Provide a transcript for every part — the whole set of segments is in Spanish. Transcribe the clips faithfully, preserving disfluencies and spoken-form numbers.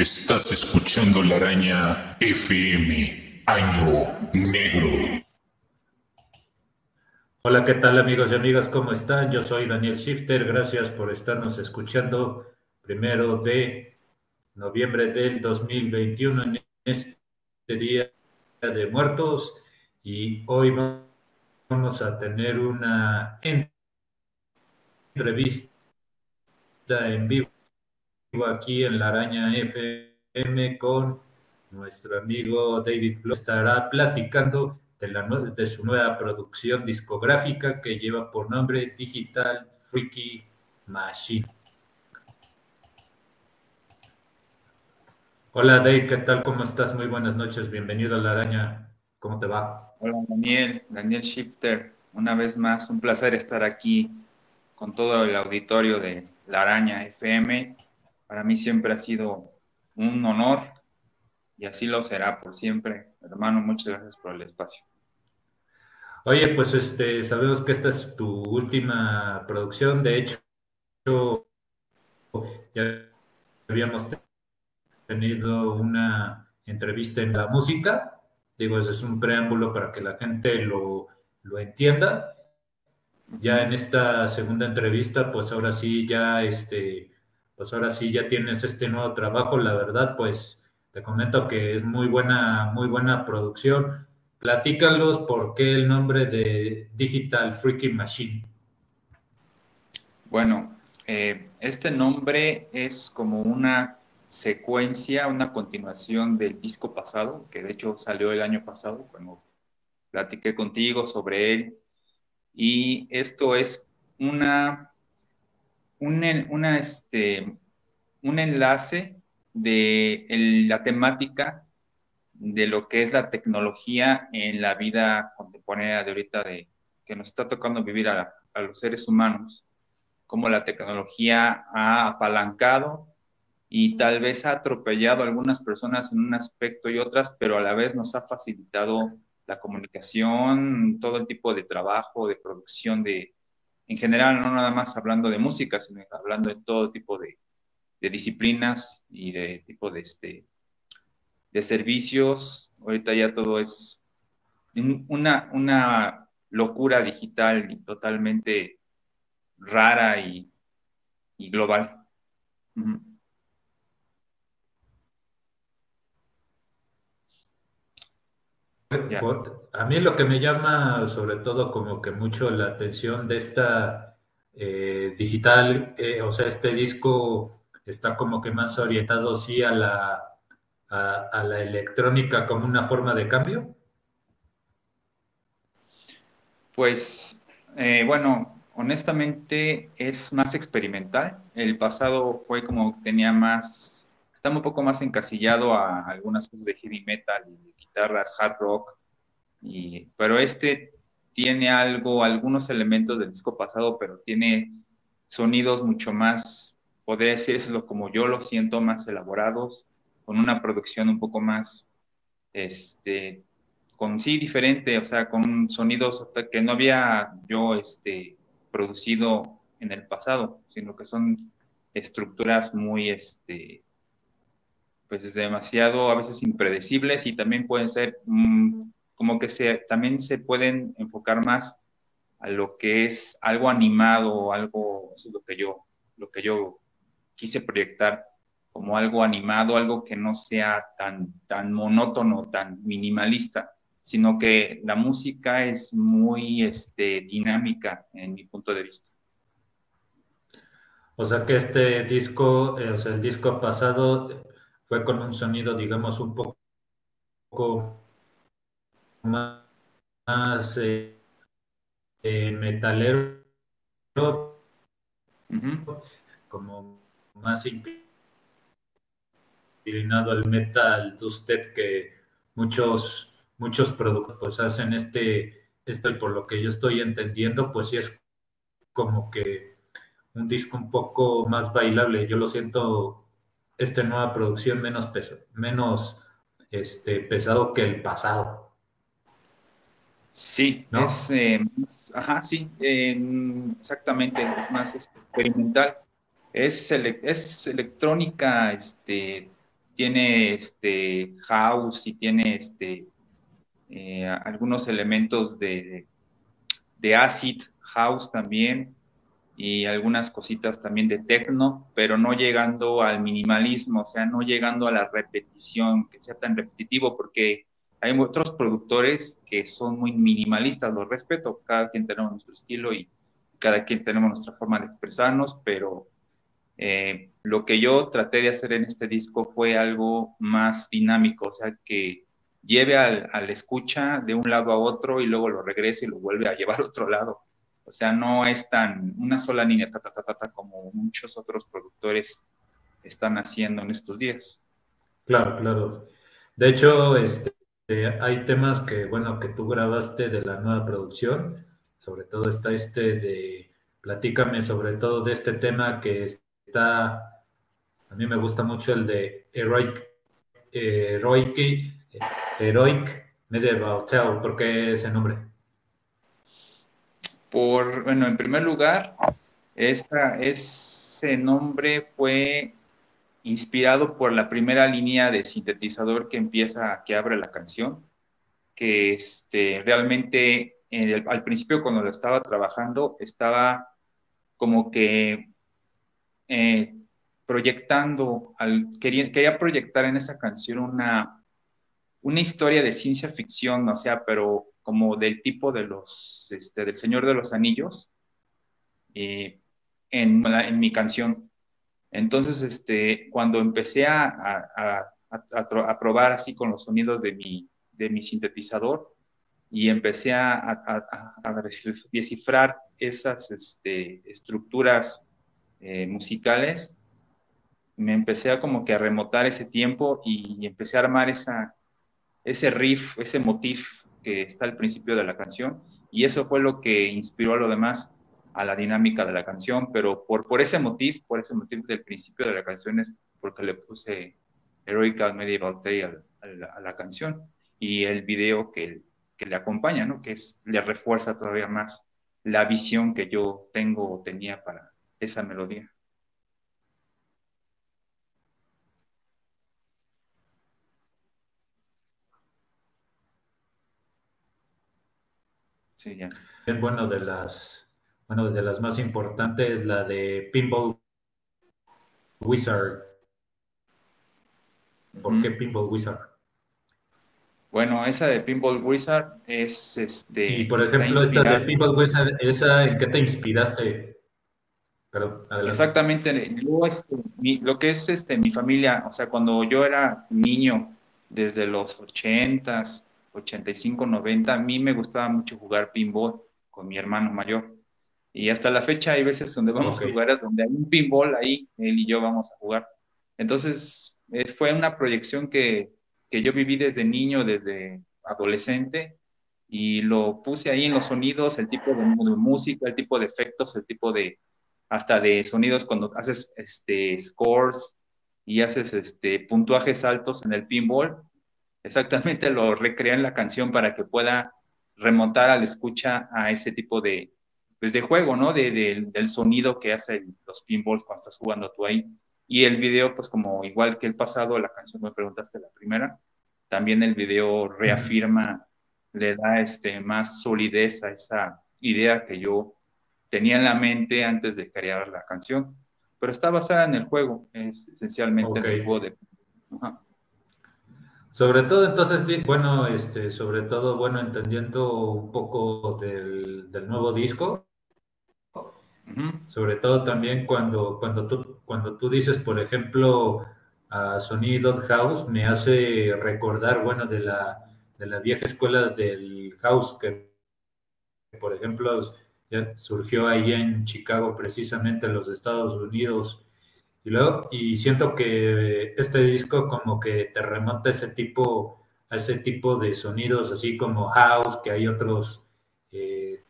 Estás escuchando La Araña F M, Año Negro. Hola, ¿qué tal amigos y amigas? ¿Cómo están? Yo soy Daniel Shifter. Gracias por estarnos escuchando primero de noviembre del dos mil veintiuno en este Día de Muertos. Y hoy vamos a tener una entrevista en vivo aquí en La Araña F M con nuestro amigo David Blue. Estará platicando de, la, nue- de su nueva producción discográfica que lleva por nombre Digital Freaky Machine. Hola Dave, ¿qué tal? ¿Cómo estás? Muy buenas noches, bienvenido a La Araña. ¿Cómo te va? Hola Daniel, Daniel Shifter, una vez más, un placer estar aquí con todo el auditorio de La Araña F M. Para mí siempre ha sido un honor y así lo será por siempre. Hermano, muchas gracias por el espacio. Oye, pues este, sabemos que esta es tu última producción. De hecho, ya habíamos tenido una entrevista en La Música. Digo, ese es un preámbulo para que la gente lo, lo entienda. Ya en Ujú. esta segunda entrevista, pues ahora sí ya este, pues ahora sí ya tienes este nuevo trabajo. La verdad, pues te comento que es muy buena, muy buena producción. Platícalos por qué el nombre de Digital Freaking Machine. Bueno, eh, este nombre es como una secuencia, una continuación del disco pasado, que de hecho salió el año pasado cuando platiqué contigo sobre él. Y esto es una un, en- una, este, un enlace de el- la temática de lo que es la tecnología en la vida contemporánea de ahorita, de que nos está tocando vivir a, a los seres humanos, cómo la tecnología ha apalancado y tal vez ha atropellado a algunas personas en un aspecto y otras, pero a la vez nos ha facilitado la comunicación, todo el tipo de trabajo, de producción, de, en general, no nada más hablando de música, sino hablando de todo tipo de, de disciplinas y de tipo de, este, de servicios. Ahorita ya todo es una, una locura digital y totalmente rara y, y global. Uh-huh. Ya. Por- a mí lo que me llama sobre todo como que mucho la atención de esta eh, digital, eh, o sea, este disco está como que más orientado sí a la, a, a la electrónica como una forma de cambio. Pues, eh, bueno, honestamente es más experimental. El pasado fue como tenía más, estaba un poco más encasillado a algunas cosas de heavy metal y de guitarras, hard rock. Y, pero este tiene algo, algunos elementos del disco pasado, pero tiene sonidos mucho más, podría decirlo como yo lo siento, más elaborados, con una producción un poco más, este, con sí diferente, o sea, con sonidos que no había yo, este, producido en el pasado, sino que son estructuras muy, este, pues es demasiado a veces impredecibles y también pueden ser mmm, como que se, también se pueden enfocar más a lo que es algo animado o algo, eso es lo que yo, lo que yo quise proyectar como algo animado, algo que no sea tan, tan monótono, tan minimalista, sino que la música es muy este, dinámica en mi punto de vista. O sea que este disco, eh, o sea, el disco pasado fue con un sonido, digamos, un poco más, más eh, eh, metalero, Uh -huh. como más inclinado al metal dubstep que muchos, muchos productos pues hacen este, este, por lo que yo estoy entendiendo, pues sí es como que un disco un poco más bailable. Yo lo siento, esta nueva producción menos peso, menos este, pesado que el pasado, Sí, es, ¿no? eh, más- ajá, sí, eh, exactamente, es más experimental. Es, ele- es electrónica, este, tiene este house y tiene este eh, algunos elementos de, de acid house también y algunas cositas también de techno, pero no llegando al minimalismo, o sea, no llegando a la repetición, que sea tan repetitivo, porque hay otros productores que son muy minimalistas, los respeto, cada quien tenemos nuestro estilo y cada quien tenemos nuestra forma de expresarnos, pero eh, lo que yo traté de hacer en este disco fue algo más dinámico, o sea, que lleve al, al escucha de un lado a otro y luego lo regrese y lo vuelve a llevar a otro lado. O sea, no es tan una sola línea, ta, ta, ta, ta, ta, como muchos otros productores están haciendo en estos días. Claro, claro. De hecho, este, hay temas que, bueno, que tú grabaste de la nueva producción. Sobre todo está este de, platícame sobre todo de este tema que está, a mí me gusta mucho el de Heroic, eh, Heroic, Heroic Medieval Tale. ¿Por qué ese nombre? Por, bueno, en primer lugar, esa, ese nombre fue inspirado por la primera línea de sintetizador que empieza, que abre la canción, que este, realmente el, al principio cuando lo estaba trabajando estaba como que eh, proyectando, al, quería, quería proyectar en esa canción una, una historia de ciencia ficción, o sea, pero como del tipo de los, este, del Señor de los Anillos, eh, en, en mi canción. Entonces, este, cuando empecé a, a, a, a, probar así con los sonidos de mi, de mi sintetizador y empecé a, a, a descifrar esas este, estructuras eh, musicales, me empecé a como que a remontar ese tiempo y empecé a armar esa, ese riff, ese motif que está al principio de la canción, y eso fue lo que inspiró a lo demás, a la dinámica de la canción, pero por, por ese motif, por ese motif del principio de la canción es porque le puse Heroic Medieval Tale a, a, la, a la canción, y el video que, que le acompaña, ¿no? Que es, le refuerza todavía más la visión que yo tengo o tenía para esa melodía. Sí, ya. Bueno, de las, bueno, de las más importantes, la de Pinball Wizard. ¿Por Uh-huh. qué Pinball Wizard? Bueno, esa de Pinball Wizard es este. Y por está ejemplo, esta inspirada. de Pinball Wizard, ¿esa en qué te inspiraste? Pero adelante. Exactamente, yo, este, mi, lo que es este, mi familia, o sea, cuando yo era niño, desde los ochentas, ochenta y cinco, noventa, a mí me gustaba mucho jugar pinball con mi hermano mayor. Y hasta la fecha hay veces donde vamos Okay. a lugares donde hay un pinball, ahí él y yo vamos a jugar. Entonces, eh, fue una proyección que, que yo viví desde niño, desde adolescente, y lo puse ahí en los sonidos, el tipo de, de música, el tipo de efectos, el tipo de, hasta de sonidos cuando haces este, scores y haces este, puntuajes altos en el pinball, exactamente lo recrea en la canción para que pueda remontar al escucha a ese tipo de, pues de juego, ¿no? De, de, del sonido que hace los pinballs cuando estás jugando tú ahí. Y el video, pues como igual que el pasado, la canción me preguntaste la primera, también el video reafirma, le da este, más solidez a esa idea que yo tenía en la mente antes de crear la canción. Pero está basada en el juego, es esencialmente Okay. en el juego de... Ajá. Sobre todo, entonces, bueno, este, sobre todo, bueno, entendiendo un poco del, del nuevo disco, Uh-huh. sobre todo también cuando, cuando, tú, cuando tú dices, por ejemplo, a Sonido House, me hace recordar, bueno, de la, de la vieja escuela del house que, por ejemplo, ya surgió ahí en Chicago, precisamente en los Estados Unidos. Y luego, y siento que este disco como que te remonta a ese tipo, a ese tipo de sonidos, así como house, que hay otros eh,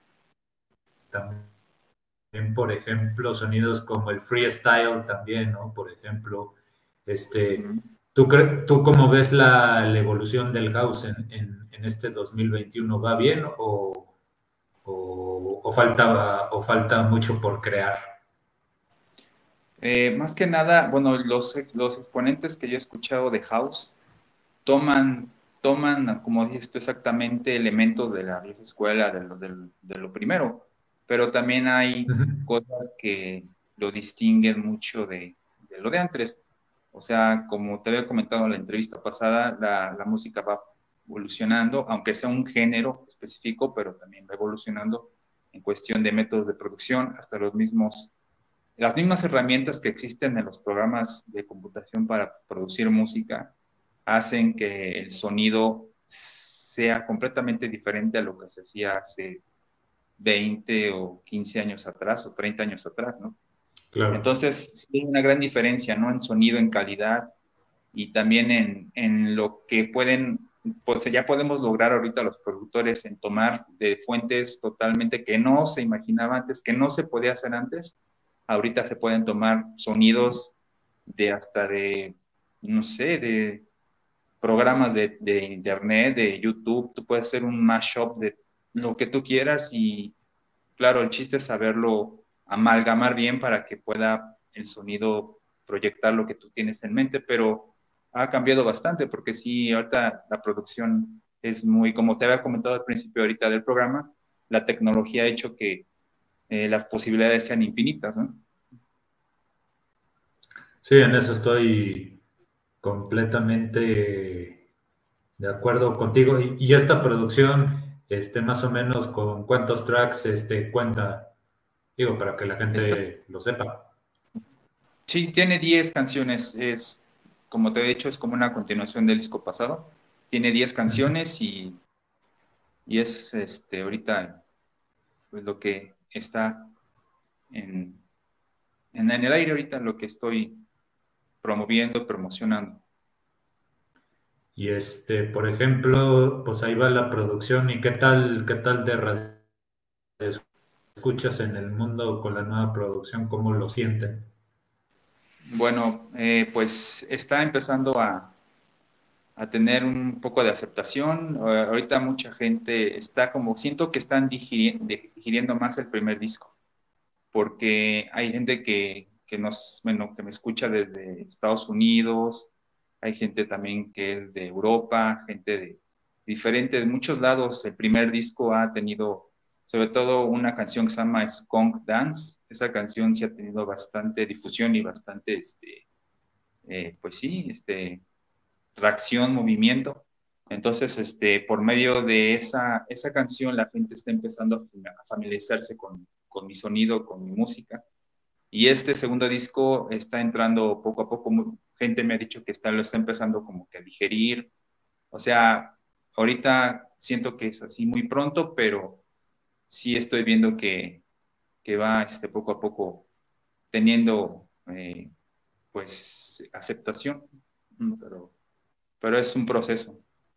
también, por ejemplo, sonidos como el freestyle también, ¿no? Por ejemplo, este, Uh-huh. ¿tú, ¿tú cómo ves la, la evolución del house en, en, en, este dos mil veintiuno? ¿Va bien o, o, o, falta, o falta mucho por crear? Eh, más que nada, bueno, los, los exponentes que yo he escuchado de House toman, toman, como dices tú exactamente, elementos de la vieja escuela, de lo, de, de lo primero, pero también hay Ujú. cosas que lo distinguen mucho de, de lo de antes. O sea, como te había comentado en la entrevista pasada, la, la música va evolucionando, aunque sea un género específico, pero también va evolucionando en cuestión de métodos de producción, hasta los mismos las mismas herramientas que existen en los programas de computación para producir música hacen que el sonido sea completamente diferente a lo que se hacía hace veinte o quince años atrás o treinta años atrás, ¿no? Claro. Entonces, sí hay una gran diferencia, ¿no? En sonido, en calidad y también en, en lo que pueden, pues ya podemos lograr ahorita los productores en tomar de fuentes totalmente que no se imaginaba antes, que no se podía hacer antes. Ahorita se pueden tomar sonidos de hasta de, no sé, de programas de, de internet, de YouTube, tú puedes hacer un mashup de lo que tú quieras y claro, el chiste es saberlo amalgamar bien para que pueda el sonido proyectar lo que tú tienes en mente, pero ha cambiado bastante porque sí, ahorita la producción es muy, como te había comentado al principio ahorita del programa, la tecnología ha hecho que eh, las posibilidades sean infinitas, ¿no? Sí, en eso estoy completamente de acuerdo contigo. Y, y esta producción, este, más o menos con cuántos tracks, este, cuenta, digo, para que la Esta, gente lo sepa. sí, tiene diez canciones, es, como te he dicho, es como una continuación del disco pasado. Tiene diez Ujú. canciones y, y es este, ahorita pues, lo que está en, en, en el aire ahorita, lo que estoy promoviendo, promocionando. Y este, por ejemplo, pues ahí va la producción. ¿Y qué tal, qué tal de radio escuchas en el mundo con la nueva producción? ¿Cómo lo sienten? Bueno, eh, pues está empezando a, a, tener un poco de aceptación. Uh, ahorita mucha gente está como, siento que están digiri digiriendo más el primer disco, porque hay gente que, que, nos, bueno, que me escucha desde Estados Unidos, hay gente también que es de Europa, gente de diferentes, muchos lados. El primer disco ha tenido, sobre todo, una canción que se llama Skunk Dance. Esa canción sí ha tenido bastante difusión y bastante, este, eh, pues sí, este, tracción, movimiento. Entonces, este, por medio de esa, esa canción, la gente está empezando a familiarizarse con, con mi sonido, con mi música. Y este segundo disco está entrando poco a poco. Gente me ha dicho que está, lo está empezando como que a digerir. O sea, ahorita siento que es así muy pronto, pero sí estoy viendo que, que va este, poco a poco teniendo eh, pues aceptación. Pero, pero es un proceso.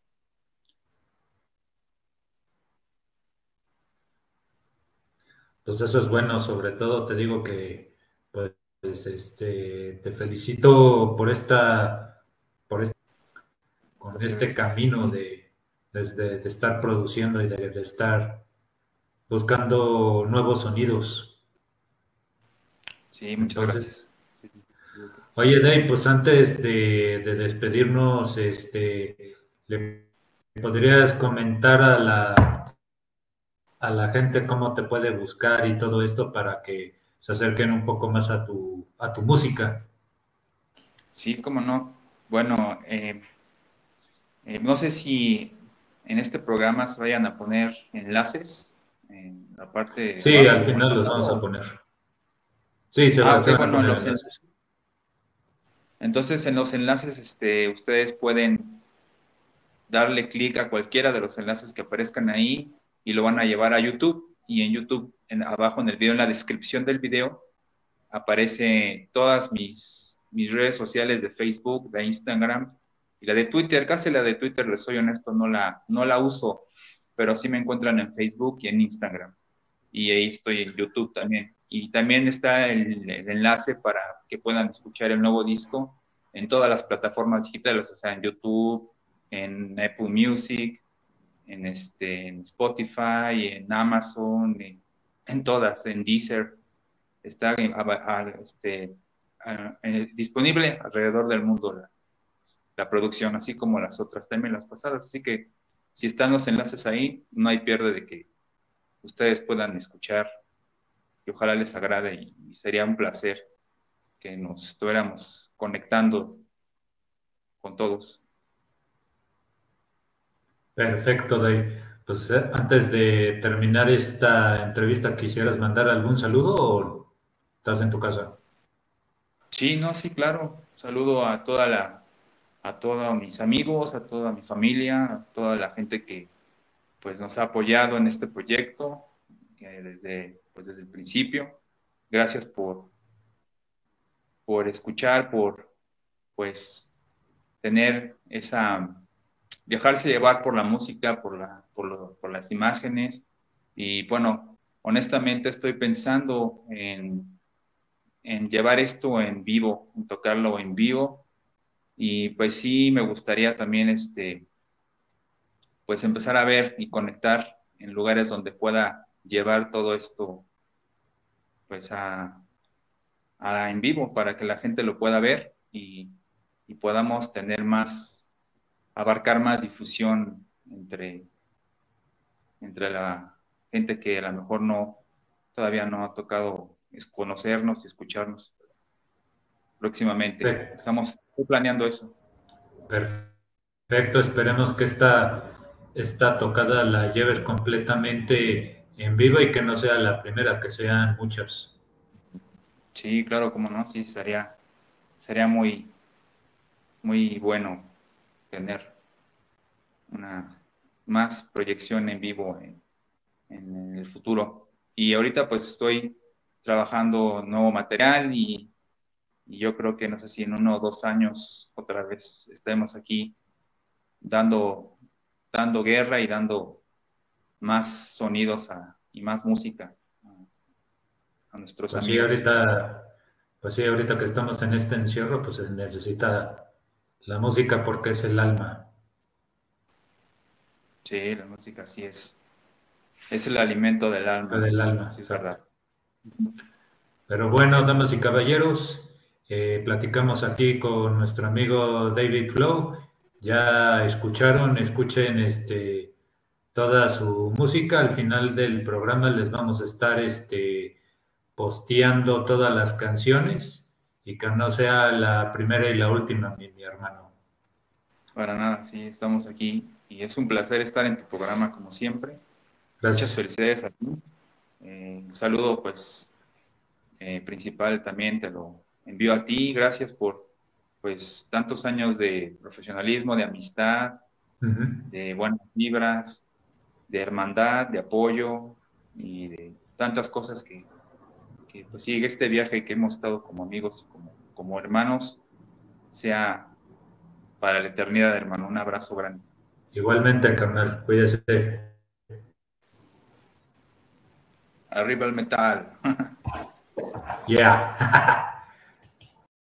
Pues eso es bueno, sobre todo te digo que, pues, este, te felicito por esta, por este, con Gracias, este gracias. camino de, desde de estar produciendo y de, de estar buscando nuevos sonidos. Sí, muchas Entonces, gracias. Sí, oye, Dave, pues antes de, de despedirnos, este, ¿le podrías comentar a la, a la gente cómo te puede buscar y todo esto para que se acerquen un poco más a tu, a tu música? sí, cómo no. Bueno, eh, eh, no sé si en este programa se vayan a poner enlaces en la parte de Sí, abajo al o final los vamos a enlazado. poner. Sí, se, Ah, va, se ok, van a bueno, en poner los, en- enlaces. entonces en los enlaces este, ustedes pueden darle clic a cualquiera de los enlaces que aparezcan ahí y lo van a llevar a YouTube. Y en YouTube, en, abajo en el video, en la descripción del video, aparece todas mis, mis redes sociales de Facebook, de Instagram y la de Twitter. Casi la de Twitter, les soy honesto, no la, no la uso, pero sí me encuentran en Facebook y en Instagram. Y ahí estoy en YouTube también. Y también está el, el enlace para que puedan escuchar el nuevo disco en todas las plataformas digitales, o sea, en YouTube, en Apple Music, en, este, en Spotify, en Amazon, en, en todas, en Deezer. Está a- a- este, uh, eh, disponible alrededor del mundo la, la producción, así como las otras también las pasadas. Así que si están los enlaces ahí, no hay pierde de que ustedes puedan escuchar y ojalá les agrade y, y sería un placer que nos estuviéramos conectando con todos. Perfecto, Dave. Pues eh, antes de terminar esta entrevista, ¿quisieras mandar algún saludo o estás en tu casa? Sí, no, sí, claro. Saludo a toda la, a todos mis amigos, a toda mi familia, a toda la gente que pues nos ha apoyado en este proyecto eh, desde, pues, desde el principio. Gracias por, por escuchar, por pues tener esa, dejarse llevar por la música, por, la, por, lo, por las imágenes. Y bueno, honestamente estoy pensando en, en llevar esto en vivo, en tocarlo en vivo. Y pues sí, me gustaría también este, pues empezar a ver y conectar en lugares donde pueda llevar todo esto pues a, a en vivo para que la gente lo pueda ver y, y podamos tener más, abarcar más difusión entre, entre la gente que a lo mejor no, todavía no ha tocado es conocernos y escucharnos próximamente. Pe- Estamos planeando eso. Perfecto, esperemos que esta, esta tocada la lleves completamente en vivo y que no sea la primera, que sean muchas. Sí, claro, cómo no, sí, sería, sería muy, muy bueno tener una más proyección en vivo en, en el futuro. Y ahorita pues estoy trabajando nuevo material y, y yo creo que no sé si en uno o dos años otra vez estemos aquí dando, dando guerra y dando más sonidos a, y más música a, a nuestros Pues sí, amigos. ahorita, pues sí, ahorita que estamos en este encierro, pues se necesita la música porque es el alma Sí, la música sí es, es el alimento del alma, del alma, sí es verdad. exacto. Pero bueno, damas y caballeros, eh, platicamos aquí con nuestro amigo David Flow. Ya escucharon, escuchen este, toda su música. Al final del programa les vamos a estar este, posteando todas las canciones y que no sea la primera y la última, mi, mi hermano. Para nada, sí, estamos aquí y es un placer estar en tu programa como siempre. Muchas Gracias. felicidades a ti. Eh, un saludo, pues, eh, principal también te lo envío a ti. Gracias por, pues, tantos años de profesionalismo, de amistad, Ujú. de buenas vibras, de hermandad, de apoyo y de tantas cosas que, que pues, sigue este viaje que hemos estado como amigos, como, como hermanos, sea para la eternidad, hermano. Un abrazo grande. Igualmente, carnal, cuídese. Arriba el metal. Yeah.